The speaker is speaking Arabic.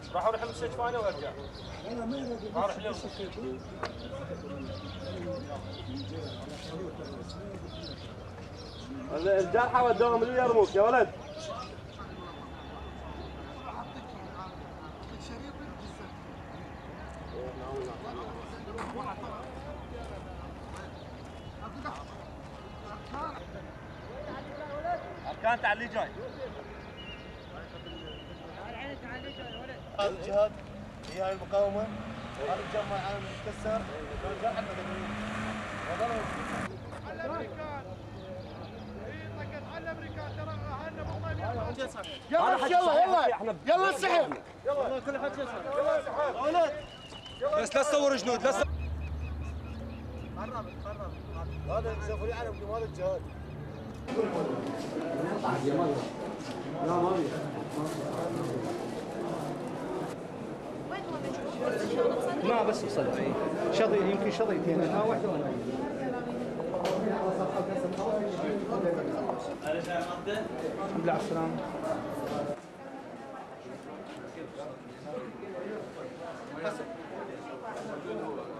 راح اروح المستشفى انا وارجع. انا ما اروح اليوم. الجرحى ودوهم اليرموك يا ولد. أركان تعال لي جاي. هذا الجهاد هي هاي المقاومة، هذا الجمع العالم المتكسر، الجرحى المدنيين. على الامريكان طقت على الامريكان ترى اهلنا مطمئنين. يلا انسحب يلا كل حد يسحب. يلا انسحاب. اولاد. بس لا تصور جنود لا قرب. هذا سوف يعلم هذا الجهاد. ما بس وصلت شظي يمكن شظيتين واحده وانا بالله على السلامه.